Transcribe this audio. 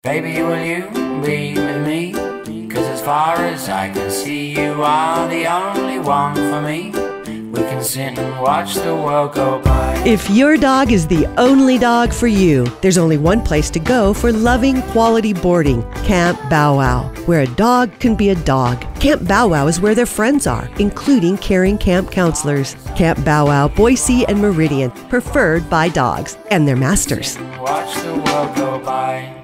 Baby, will you be with me? 'Cause as far as I can see, you are the only one for me. We can sit and watch the world go by. If your dog is the only dog for you, there's only one place to go for loving quality boarding: Camp Bow Wow, where a dog can be a dog. Camp Bow Wow is where their friends are, including caring camp counselors. Camp Bow Wow, Boise and Meridian, preferred by dogs and their masters. Watch the world go by.